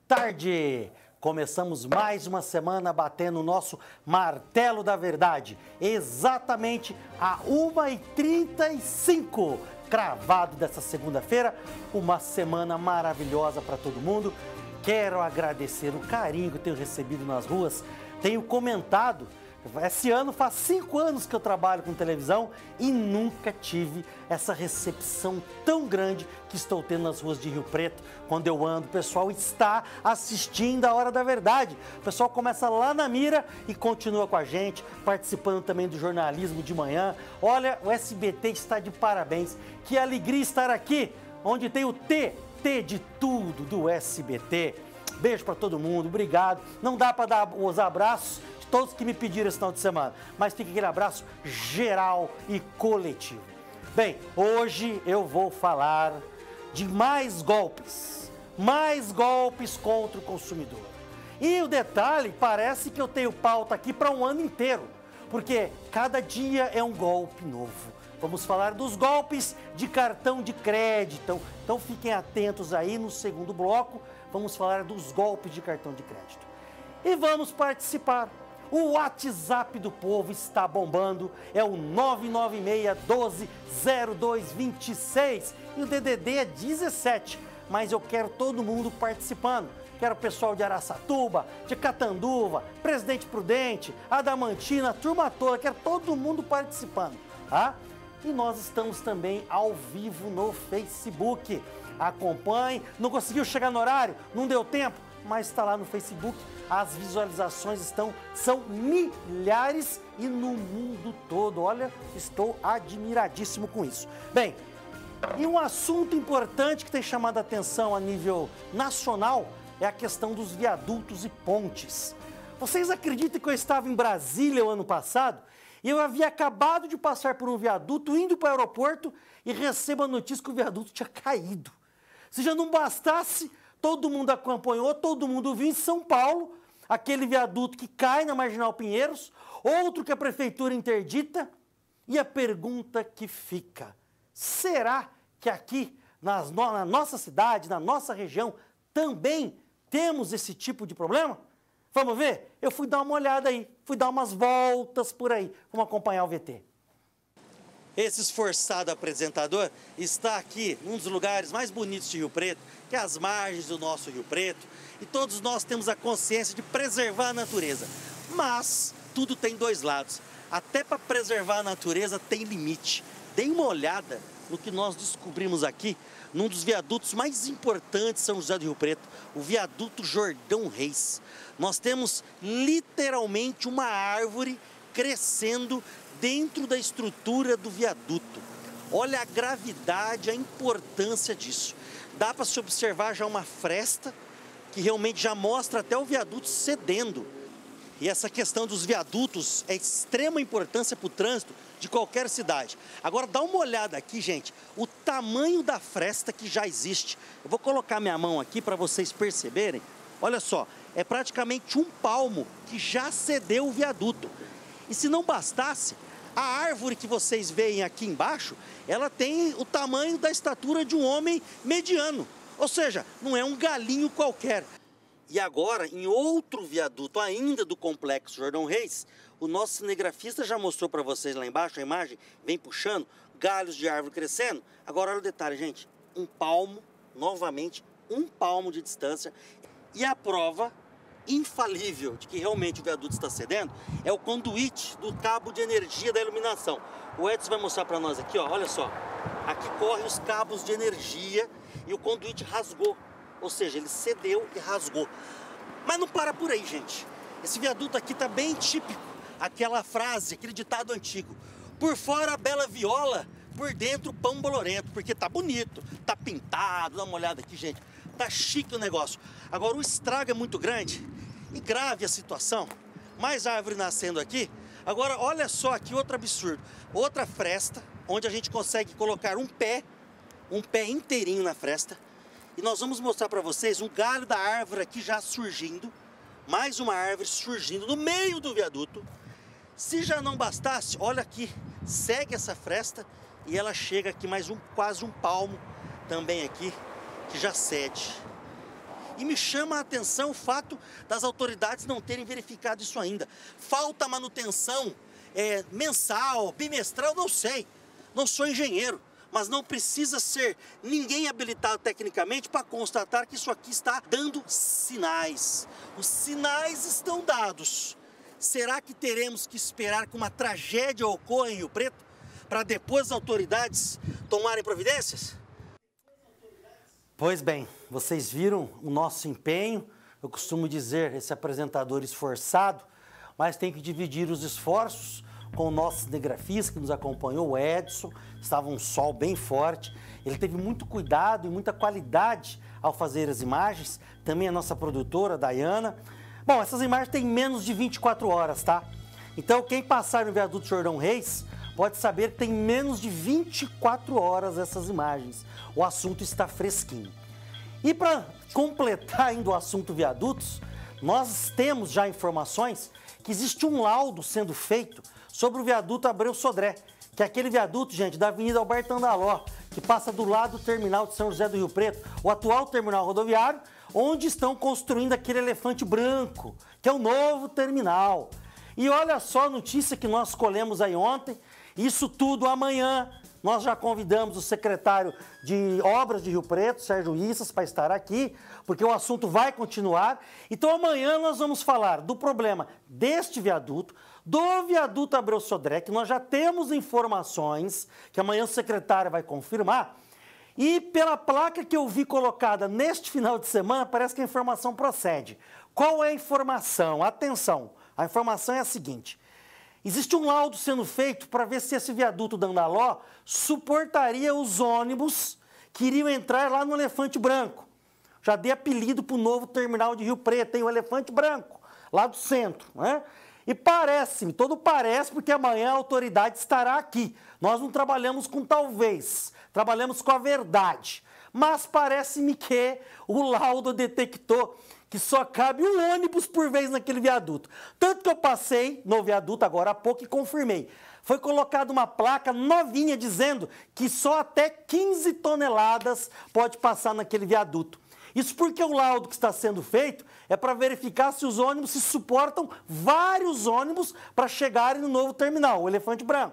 tarde! Começamos mais uma semana batendo o nosso martelo da verdade, exatamente a 1h35, cravado dessa segunda-feira, uma semana maravilhosa para todo mundo. Quero agradecer o carinho que eu tenho recebido nas ruas, tenho comentado. Esse ano faz 5 anos que eu trabalho com televisão e nunca tive essa recepção tão grande que estou tendo nas ruas de Rio Preto. Quando eu ando, o pessoal está assistindo a Hora da Verdade. O pessoal começa lá na mira e continua com a gente, participando também do jornalismo de manhã. Olha, o SBT está de parabéns. Que alegria estar aqui, onde tem o T de tudo do SBT. Beijo para todo mundo, obrigado. Não dá para dar os abraços todos que me pediram esse final de semana, mas fica aquele abraço geral e coletivo. Bem, hoje eu vou falar de mais golpes contra o consumidor. E o detalhe, parece que eu tenho pauta aqui para um ano inteiro, porque cada dia é um golpe novo. Vamos falar dos golpes de cartão de crédito, então fiquem atentos aí no segundo bloco, vamos falar dos golpes de cartão de crédito. E vamos participar. O WhatsApp do povo está bombando, é o 996-12-0226 e o DDD é 17, mas eu quero todo mundo participando. Quero o pessoal de Araçatuba, de Catanduva, Presidente Prudente, Adamantina, a turma toda, quero todo mundo participando, tá? E nós estamos também ao vivo no Facebook. Acompanhe, não conseguiu chegar no horário, não deu tempo, mas está lá no Facebook. As visualizações são milhares e no mundo todo. Olha, estou admiradíssimo com isso. Bem, e um assunto importante que tem chamado a atenção a nível nacional é a questão dos viadutos e pontes. Vocês acreditam que eu estava em Brasília o ano passado e eu havia acabado de passar por um viaduto, indo para o aeroporto e recebo a notícia que o viaduto tinha caído. Se já não bastasse, todo mundo acompanhou, todo mundo viu em São Paulo, aquele viaduto que cai na Marginal Pinheiros, outro que a prefeitura interdita. E a pergunta que fica, será que aqui na nossa cidade, na nossa região, também temos esse tipo de problema? Vamos ver? Eu fui dar uma olhada aí, fui dar umas voltas por aí. Vamos acompanhar o VT. Esse esforçado apresentador está aqui, num dos lugares mais bonitos de Rio Preto, que é as margens do nosso Rio Preto, e todos nós temos a consciência de preservar a natureza. Mas tudo tem dois lados. Até para preservar a natureza tem limite. Dê uma olhada no que nós descobrimos aqui, num dos viadutos mais importantes de São José do Rio Preto, o viaduto Jordão Reis. Nós temos literalmente uma árvore crescendo dentro da estrutura do viaduto. Olha a gravidade, a importância disso. Dá para se observar já uma fresta que realmente já mostra até o viaduto cedendo. E essa questão dos viadutos é de extrema importância para o trânsito de qualquer cidade. Agora dá uma olhada aqui, gente, o tamanho da fresta que já existe. Eu vou colocar minha mão aqui para vocês perceberem. Olha só, é praticamente um palmo que já cedeu o viaduto. E se não bastasse, a árvore que vocês veem aqui embaixo, ela tem o tamanho da estatura de um homem mediano. Ou seja, não é um galinho qualquer. E agora, em outro viaduto ainda do Complexo Jordão Reis, o nosso cinegrafista já mostrou para vocês lá embaixo, a imagem vem puxando, galhos de árvore crescendo. Agora olha o detalhe, gente, um palmo, novamente, um palmo de distância. E a prova infalível de que realmente o viaduto está cedendo é o conduíte do cabo de energia da iluminação. O Edson vai mostrar para nós aqui, ó, olha só. Aqui correm os cabos de energia e o conduíte rasgou. Ou seja, ele cedeu e rasgou. Mas não para por aí, gente. Esse viaduto aqui tá bem típico. Aquela frase, aquele ditado antigo. Por fora a bela viola, por dentro pão bolorento. Porque tá bonito, tá pintado. Dá uma olhada aqui, gente. Tá chique o negócio. Agora o estrago é muito grande e grave a situação. Mais árvore nascendo aqui. Agora olha só aqui outro absurdo. Outra fresta, onde a gente consegue colocar um pé inteirinho na fresta. E nós vamos mostrar para vocês um galho da árvore aqui já surgindo. Mais uma árvore surgindo no meio do viaduto. Se já não bastasse, olha aqui, segue essa fresta e ela chega aqui mais quase um palmo também aqui, que já cede. E me chama a atenção o fato das autoridades não terem verificado isso ainda. Falta manutenção mensal, bimestral, não sei. Não sou engenheiro, mas não precisa ser ninguém habilitado tecnicamente para constatar que isso aqui está dando sinais. Os sinais estão dados. Será que teremos que esperar que uma tragédia ocorra em Rio Preto para depois as autoridades tomarem providências? Pois bem, vocês viram o nosso empenho. Eu costumo dizer, esse apresentador esforçado, mas tem que dividir os esforços com o nosso cinegrafista que nos acompanhou, o Edson. Estava um sol bem forte. Ele teve muito cuidado e muita qualidade ao fazer as imagens. Também a nossa produtora, Dayana. Bom, essas imagens têm menos de 24 horas, tá? Então, quem passar no viaduto Jordão Reis pode saber que tem menos de 24 horas essas imagens. O assunto está fresquinho. E para completar ainda o assunto viadutos, nós temos já informações que existe um laudo sendo feito sobre o viaduto Abreu Sodré, que é aquele viaduto, gente, da Avenida Alberto Andaló, que passa do lado do terminal de São José do Rio Preto, o atual terminal rodoviário, onde estão construindo aquele elefante branco, que é o novo terminal. E olha só a notícia que nós colhemos aí ontem, isso tudo amanhã. Nós já convidamos o secretário de Obras de Rio Preto, Sérgio Issas, para estar aqui, porque o assunto vai continuar. Então amanhã nós vamos falar do problema deste viaduto, do viaduto Abreu Sodré, que nós já temos informações, que amanhã o secretário vai confirmar. E pela placa que eu vi colocada neste final de semana, parece que a informação procede. Qual é a informação? Atenção, a informação é a seguinte. Existe um laudo sendo feito para ver se esse viaduto da Andaló suportaria os ônibus que iriam entrar lá no Elefante Branco. Já dei apelido para o novo terminal de Rio Preto, tem o Elefante Branco, lá do centro, né? E parece-me, todo parece, porque amanhã a autoridade estará aqui. Nós não trabalhamos com talvez, trabalhamos com a verdade. Mas parece-me que o laudo detectou que só cabe um ônibus por vez naquele viaduto. Tanto que eu passei no viaduto agora há pouco e confirmei. Foi colocada uma placa novinha dizendo que só até 15 toneladas pode passar naquele viaduto. Isso porque o laudo que está sendo feito é para verificar se os ônibus se suportam vários ônibus para chegarem no novo terminal, o Elefante Branco.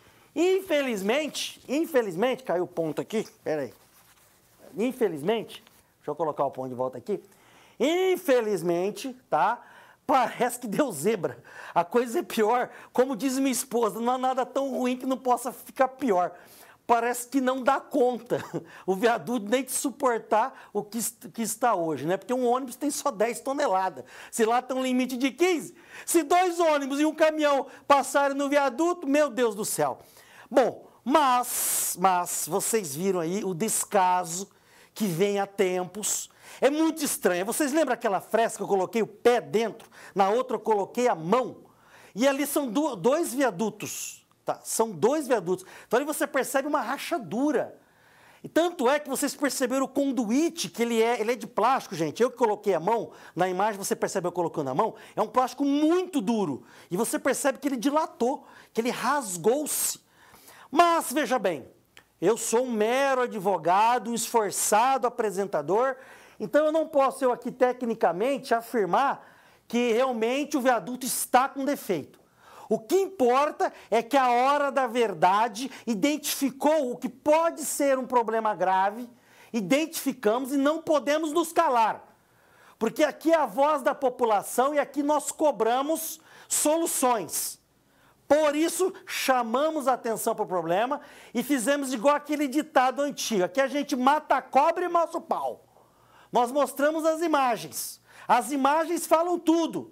Infelizmente, caiu o ponto aqui, peraí. Infelizmente, deixa eu colocar o ponto de volta aqui. Infelizmente, tá? Parece que deu zebra. A coisa é pior. Como diz minha esposa, não há nada tão ruim que não possa ficar pior. Parece que não dá conta o viaduto nem de suportar o que está hoje, né? Porque um ônibus tem só 10 toneladas. Se lá tem um limite de 15, se 2 ônibus e um caminhão passarem no viaduto, meu Deus do céu. Bom, mas vocês viram aí o descaso que vem há tempos. É muito estranho. Vocês lembram aquela fresca que eu coloquei o pé dentro? Na outra eu coloquei a mão. E ali são dois viadutos. Tá? São 2 viadutos. Então ali você percebe uma rachadura. E tanto é que vocês perceberam o conduíte, que ele é de plástico, gente. Eu que coloquei a mão, na imagem você percebe eu colocando a mão, é um plástico muito duro. E você percebe que ele dilatou, que ele rasgou-se. Mas, veja bem, eu sou um mero advogado, um esforçado apresentador, então eu não posso aqui tecnicamente afirmar que realmente o viaduto está com defeito. O que importa é que a hora da verdade identificou o que pode ser um problema grave, identificamos e não podemos nos calar. Porque aqui é a voz da população e aqui nós cobramos soluções. Por isso, chamamos a atenção para o problema e fizemos igual aquele ditado antigo. Aqui a gente mata a cobra e mostra o pau. Nós mostramos as imagens. As imagens falam tudo.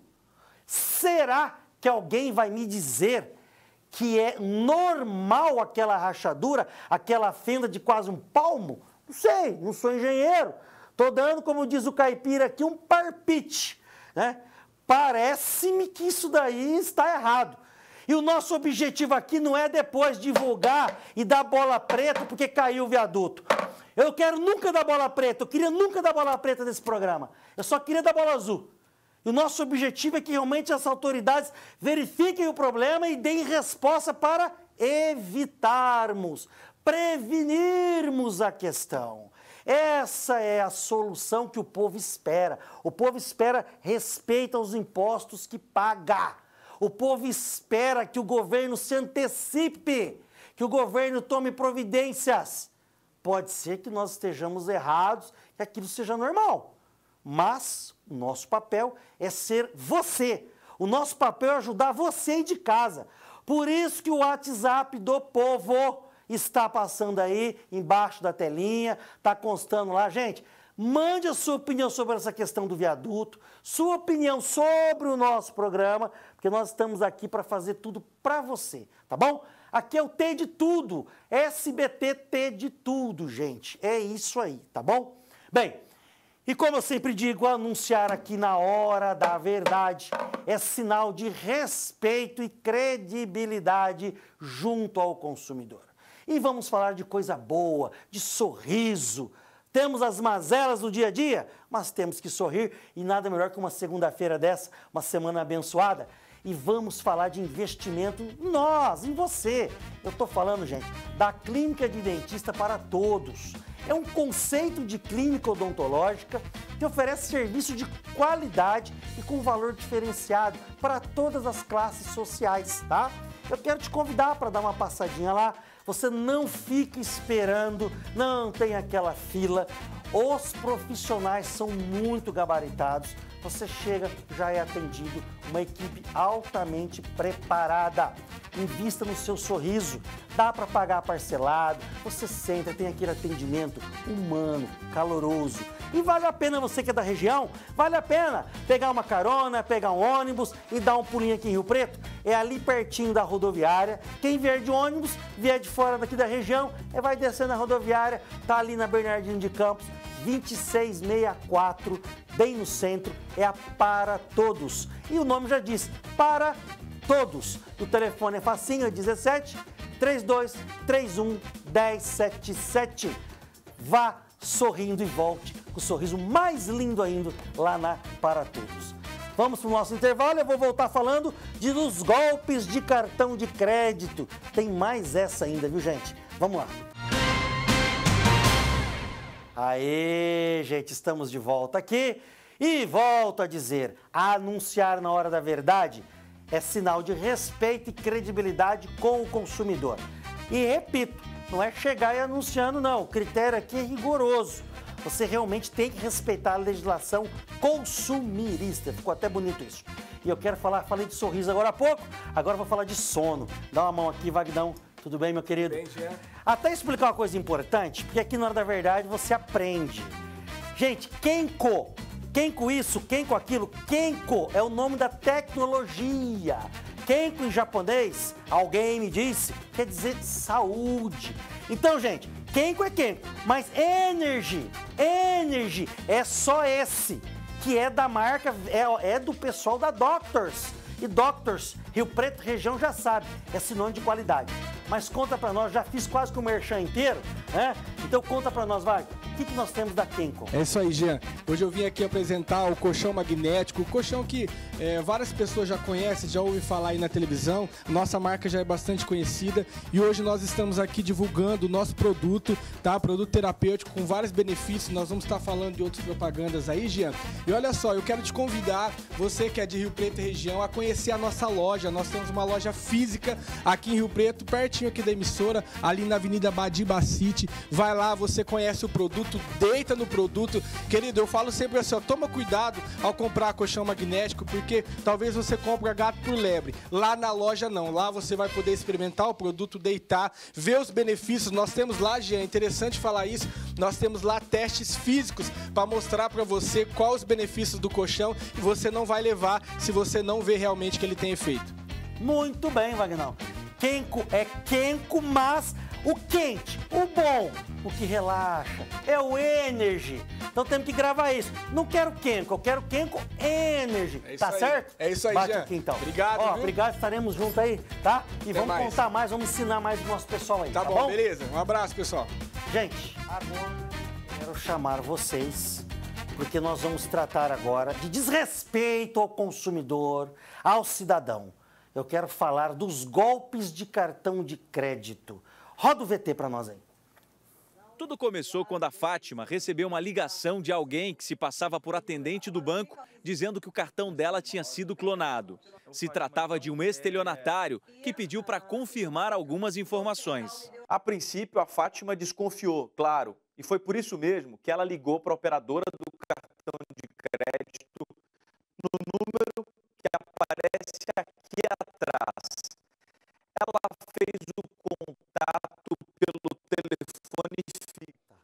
Será que alguém vai me dizer que é normal aquela rachadura, aquela fenda de quase um palmo? Não sei, não sou engenheiro. Estou dando, como diz o caipira aqui, um palpite, né? Parece-me que isso daí está errado. E o nosso objetivo aqui não é depois divulgar e dar bola preta porque caiu o viaduto. Eu quero nunca dar bola preta, eu queria nunca dar bola preta nesse programa. Eu só queria dar bola azul. E o nosso objetivo é que realmente as autoridades verifiquem o problema e deem resposta para evitarmos, prevenirmos a questão. Essa é a solução que o povo espera. O povo espera respeito aos impostos que paga. O povo espera que o governo se antecipe, que o governo tome providências. Pode ser que nós estejamos errados, que aquilo seja normal. Mas o nosso papel é ser você. O nosso papel é ajudar você aí de casa. Por isso que o WhatsApp do povo está passando aí embaixo da telinha, está constando lá. Gente, mande a sua opinião sobre essa questão do viaduto, sua opinião sobre o nosso programa, porque nós estamos aqui para fazer tudo para você, tá bom? Aqui é o T de tudo, SBT T de tudo, gente. É isso aí, tá bom? Bem, e como eu sempre digo, anunciar aqui na hora da verdade é sinal de respeito e credibilidade junto ao consumidor. E vamos falar de coisa boa, de sorriso. Temos as mazelas do dia a dia, mas temos que sorrir e nada melhor que uma segunda-feira dessa, uma semana abençoada. E vamos falar de investimento em nós, em você. Eu estou falando, gente, da Clínica de Dentista para Todos. É um conceito de clínica odontológica que oferece serviço de qualidade e com valor diferenciado para todas as classes sociais, tá? Eu quero te convidar para dar uma passadinha lá. Você não fica esperando, não tem aquela fila. Os profissionais são muito gabaritados. Você chega, já é atendido, uma equipe altamente preparada. Invista no seu sorriso, dá para pagar parcelado, você senta, tem aquele atendimento humano, caloroso. E vale a pena, você que é da região, vale a pena pegar uma carona, pegar um ônibus e dar um pulinho aqui em Rio Preto. É ali pertinho da rodoviária. Quem vier de ônibus, vier de fora daqui da região, vai descendo a rodoviária, tá ali na Bernardino de Campos, 2664, bem no centro, é a Para Todos. E o nome já diz, Para Todos. O telefone é facinho, é 17 3231 1077. Vá sorrindo e volte com o sorriso mais lindo ainda lá na Para Todos. Vamos para o nosso intervalo, eu vou voltar falando dos golpes de cartão de crédito. Tem mais essa ainda, viu, gente? Vamos lá. Aê, gente, estamos de volta aqui e volto a dizer, anunciar na hora da verdade é sinal de respeito e credibilidade com o consumidor. E repito, não é chegar e anunciando, não. O critério aqui é rigoroso. Você realmente tem que respeitar a legislação consumirista. Ficou até bonito isso. E eu quero falei de sorriso agora há pouco, agora eu vou falar de sono. Dá uma mão aqui, Vagnão. Tudo bem, meu querido? Bem, Jean. Até explicar uma coisa importante, porque aqui na hora da verdade você aprende. Gente, Kenko. Kenko isso, Kenko aquilo. Kenko é o nome da tecnologia. Kenko em japonês, alguém me disse, quer dizer saúde. Então, gente, Kenko é Kenko, mas Energy é só esse, que é da marca, é do pessoal da Doctors. E Doctors, Rio Preto região já sabe, é sinônimo de qualidade. Mas conta pra nós, já fiz quase que o merchan inteiro, né? Então conta pra nós, vai, o que nós temos da Kenko? É isso aí, Jean. Hoje eu vim aqui apresentar o colchão magnético, o colchão que várias pessoas já conhecem, já ouvem falar aí na televisão. Nossa marca já é bastante conhecida e hoje nós estamos aqui divulgando o nosso produto, tá? Produto terapêutico com vários benefícios. Nós vamos estar falando de outras propagandas aí, Jean. E olha só, eu quero te convidar, você que é de Rio Preto e região, a conhecer a nossa loja. Nós temos uma loja física aqui em Rio Preto, pertinho aqui da emissora, ali na Avenida Badiba City. Vai lá, você conhece o produto, deita no produto. Querido, eu falo sempre assim, ó, toma cuidado ao comprar colchão magnético, porque talvez você compre gato por lebre. Lá na loja não, lá você vai poder experimentar o produto, deitar, ver os benefícios. Nós temos lá, Jean, é interessante falar isso, nós temos lá testes físicos para mostrar para você quais os benefícios do colchão e você não vai levar se você não ver realmente que ele tem efeito. Muito bem, Vagnão. Kenko é Kenko, mas o quente, o bom, o que relaxa, é o Energy. Então temos que gravar isso. Não quero Kenko, eu quero Kenko Energy. Tá aí. certo? É isso aí, Bate Jean. aqui então. Obrigado, ó, viu? obrigado, estaremos juntos aí, tá? E Até vamos mais. contar mais, vamos ensinar mais do nosso pessoal aí, Tá bom, beleza. Um abraço, pessoal. Gente, agora quero chamar vocês, porque nós vamos tratar agora de desrespeito ao consumidor, ao cidadão. Eu quero falar dos golpes de cartão de crédito. Roda o VT para nós aí. Tudo começou quando a Fátima recebeu uma ligação de alguém que se passava por atendente do banco, dizendo que o cartão dela tinha sido clonado. Se tratava de um estelionatário que pediu para confirmar algumas informações. A princípio, a Fátima desconfiou, claro, e foi por isso mesmo que ela ligou para a operadora do cartão de crédito no número que aparece aqui atrás. Ela fez o contato pelo telefone fixo.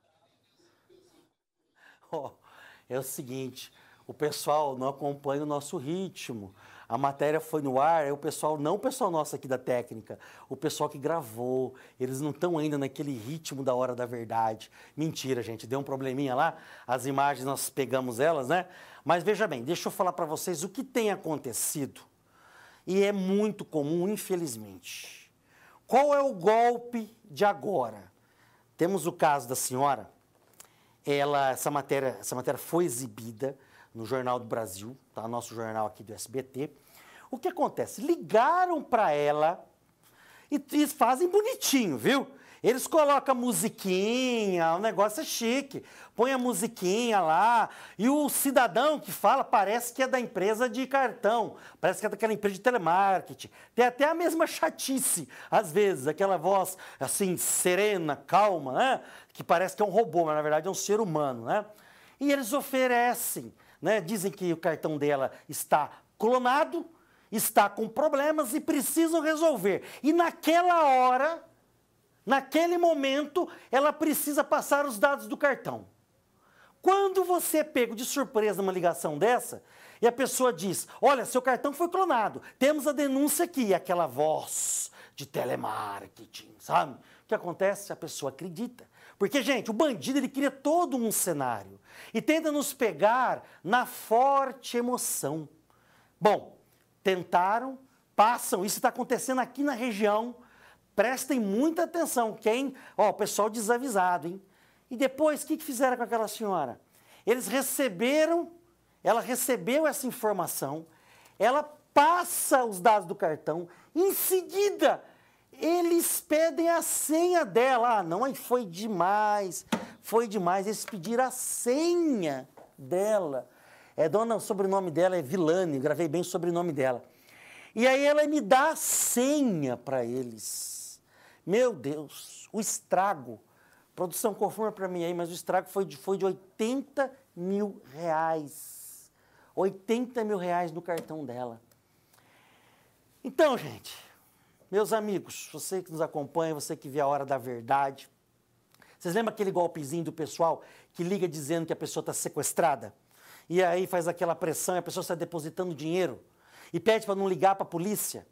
É o seguinte, o pessoal não acompanha o nosso ritmo. A matéria foi no ar, o pessoal, não o pessoal nosso aqui da técnica, o pessoal que gravou, eles não estão ainda naquele ritmo da hora da verdade. Mentira, gente, deu um probleminha lá, as imagens nós pegamos elas, né? Mas veja bem, deixa eu falar para vocês o que tem acontecido. E é muito comum, infelizmente. Qual é o golpe de agora? Temos o caso da senhora, essa matéria foi exibida no Jornal do Brasil, tá? Nosso jornal aqui do SBT. O que acontece? Ligaram para ela e fazem bonitinho, viu? Eles colocam a musiquinha, o negócio é chique. Põe a musiquinha lá e o cidadão que fala parece que é da empresa de cartão, parece que é daquela empresa de telemarketing. Tem até a mesma chatice, às vezes, aquela voz assim, serena, calma, né? Que parece que é um robô, mas na verdade é um ser humano, né? E eles oferecem, né? Dizem que o cartão dela está clonado, está com problemas e precisam resolver. E naquela hora, naquele momento, ela precisa passar os dados do cartão. Quando você é pego de surpresa numa ligação dessa, e a pessoa diz, olha, seu cartão foi clonado, temos a denúncia aqui, aquela voz de telemarketing, sabe? O que acontece? A pessoa acredita. Porque, gente, o bandido, ele cria todo um cenário e tenta nos pegar na forte emoção. Bom, tentaram, passam, isso está acontecendo aqui na região. Prestem muita atenção, o pessoal desavisado, hein? E depois, o que fizeram com aquela senhora? Ela recebeu essa informação, ela passa os dados do cartão, em seguida, eles pedem a senha dela. Ah, não, aí foi demais, eles pediram a senha dela. O sobrenome dela é Vilani, gravei bem o sobrenome dela. E aí ela me dá a senha para eles. Meu Deus, o estrago. Produção, confirma para mim aí, mas o estrago foi de R$80 mil. R$80 mil no cartão dela. Então, gente, meus amigos, você que nos acompanha, você que vê a hora da verdade, vocês lembram aquele golpezinho do pessoal que liga dizendo que a pessoa está sequestrada? E aí faz aquela pressão e a pessoa está depositando dinheiro e pede para não ligar para a polícia?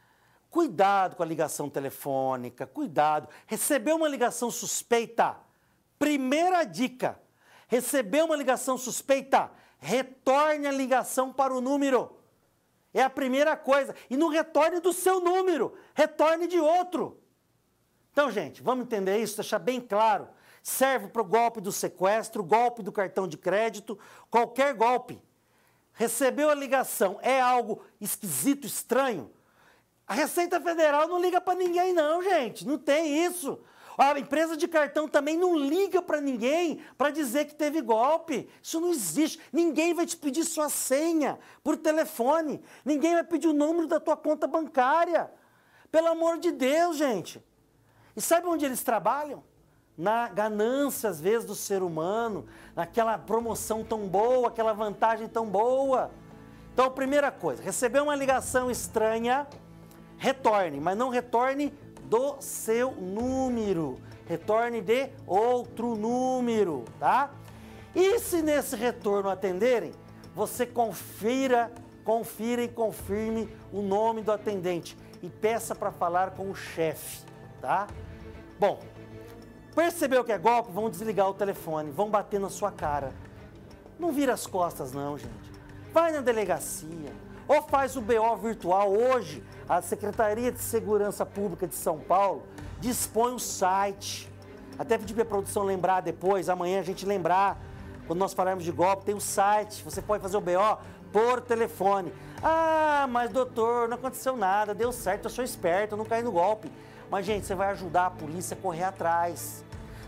Cuidado com a ligação telefônica, cuidado. Recebeu uma ligação suspeita? Primeira dica, recebeu uma ligação suspeita? Retorne a ligação para o número. É a primeira coisa. E não retorne do seu número, retorne de outro. Então, gente, vamos entender isso, deixar bem claro. Serve para o golpe do sequestro, golpe do cartão de crédito, qualquer golpe. Recebeu a ligação, é algo esquisito, estranho? A Receita Federal não liga para ninguém não, gente, não tem isso. A empresa de cartão também não liga para ninguém para dizer que teve golpe. Isso não existe. Ninguém vai te pedir sua senha por telefone. Ninguém vai pedir o número da tua conta bancária. Pelo amor de Deus, gente. E sabe onde eles trabalham? Na ganância, às vezes, do ser humano, naquela promoção tão boa, aquela vantagem tão boa. Então, primeira coisa, recebeu uma ligação estranha, retorne, mas não retorne do seu número, retorne de outro número, tá? E se nesse retorno atenderem, você confira e confirme o nome do atendente e peça para falar com o chefe, tá? Bom, percebeu que é golpe, vão desligar o telefone, vão bater na sua cara. Não vira as costas não, gente. Vai na delegacia ou faz o BO virtual. Hoje, a Secretaria de Segurança Pública de São Paulo dispõe um site. Até pedi para a produção lembrar depois, amanhã a gente lembrar, quando nós falarmos de golpe, tem um site, você pode fazer o BO por telefone. Ah, mas doutor, não aconteceu nada, deu certo, eu sou esperto, eu não caí no golpe. Mas, gente, você vai ajudar a polícia a correr atrás.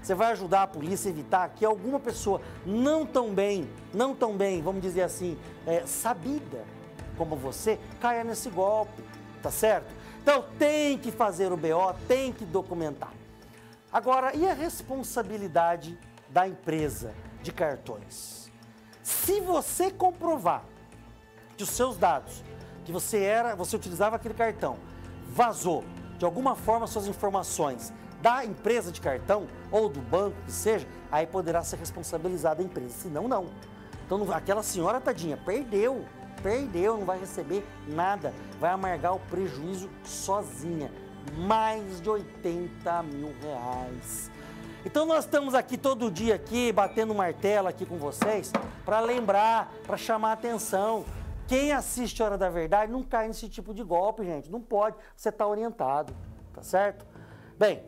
você vai ajudar a polícia a evitar que alguma pessoa não tão bem, vamos dizer assim, sabida como você, caia nesse golpe, tá certo? Então tem que fazer o BO, tem que documentar. Agora, e a responsabilidade da empresa de cartões? Se você comprovar que os seus dados, que você utilizava aquele cartão, vazou de alguma forma suas informações da empresa de cartão ou do banco que seja, aí poderá ser responsabilizada a empresa, senão não. Então aquela senhora, tadinha, perdeu, não vai receber nada, vai amargar o prejuízo sozinha, mais de 80 mil reais. Então nós estamos aqui todo dia aqui, batendo martelo aqui com vocês, para lembrar, para chamar a atenção. Quem assiste Hora da Verdade não cai nesse tipo de golpe, gente, não pode, você está orientado, tá certo? Bem,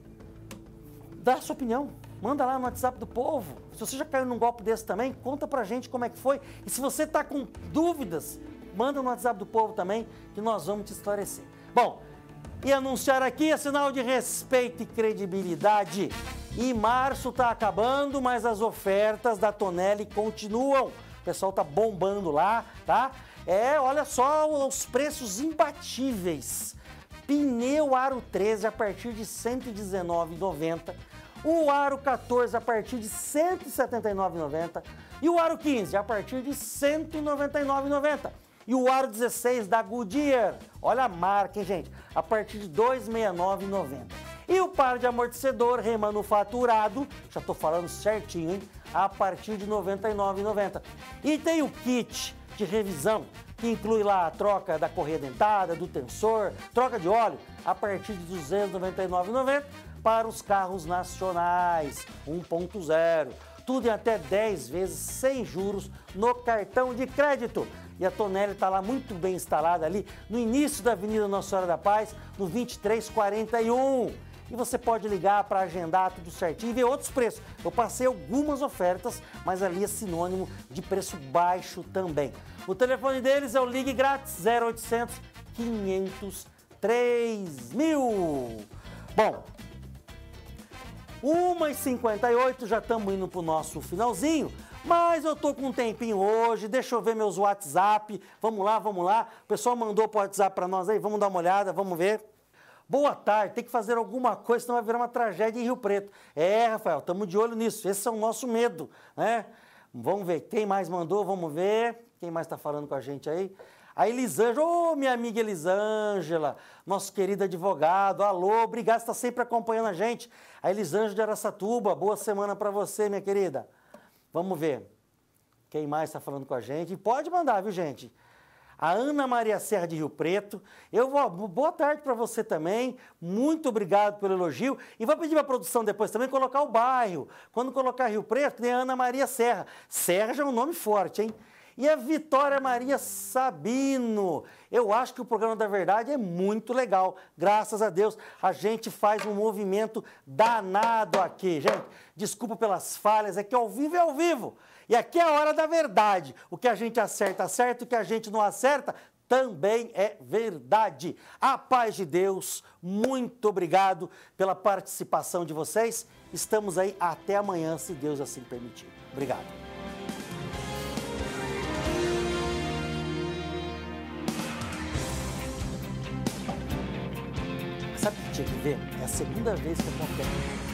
dá a sua opinião, manda lá no WhatsApp do Povo. Se você já caiu num golpe desse também, conta pra gente como é que foi. E se você está com dúvidas, manda no WhatsApp do Povo também, que nós vamos te esclarecer. Bom, e anunciar aqui é sinal de respeito e credibilidade. E março está acabando, mas as ofertas da Tonelli continuam. O pessoal tá bombando lá, tá? Olha só os preços imbatíveis. Pneu Aro 13 a partir de R$ 119,90. O Aro 14 a partir de R$ 179,90. E o Aro 15 a partir de R$ 199,90. E o Aro 16 da Goodyear, olha a marca, hein, gente? A partir de R$ 269,90. E o par de amortecedor remanufaturado, já tô falando certinho, hein? A partir de R$ 99,90. E tem o kit de revisão, que inclui lá a troca da correia dentada, do tensor, troca de óleo, a partir de R$ 299,90 para os carros nacionais 1.0. Tudo em até 10 vezes sem juros no cartão de crédito. E a Tonelli está lá muito bem instalada ali no início da Avenida Nossa Senhora da Paz, no 2341. E você pode ligar para agendar tudo certinho e ver outros preços. Eu passei algumas ofertas, mas ali é sinônimo de preço baixo também. O telefone deles é o Ligue Grátis 0800 500 3000. Bom, 1h58, já estamos indo para o nosso finalzinho, mas eu tô com um tempinho hoje, deixa eu ver meus WhatsApp, vamos lá. O pessoal mandou para o WhatsApp para nós aí, vamos dar uma olhada, vamos ver. Boa tarde, tem que fazer alguma coisa, senão vai virar uma tragédia em Rio Preto. Rafael, estamos de olho nisso, esse é o nosso medo, né? Vamos ver, quem mais mandou, vamos ver, quem mais está falando com a gente aí? A Elisângela, minha amiga Elisângela, nosso querido advogado, alô, obrigado, você está sempre acompanhando a gente. A Elisângela de Araçatuba, boa semana para você, minha querida. Vamos ver, quem mais está falando com a gente? E pode mandar, viu, gente? A Ana Maria Serra de Rio Preto, boa tarde para você também, muito obrigado pelo elogio, e vou pedir para a produção depois também colocar o bairro, quando colocar Rio Preto, tem a Ana Maria Serra, Serra já é um nome forte, hein? E a Vitória Maria Sabino, eu acho que o Programa da Verdade é muito legal, graças a Deus, a gente faz um movimento danado aqui, gente, desculpa pelas falhas, é que ao vivo é ao vivo. E aqui é a hora da verdade. O que a gente acerta, acerta. O que a gente não acerta, também é verdade. A paz de Deus, muito obrigado pela participação de vocês. Estamos aí até amanhã, se Deus assim permitir. Obrigado. Sabe o que tinha que ver? É a segunda vez que acontece.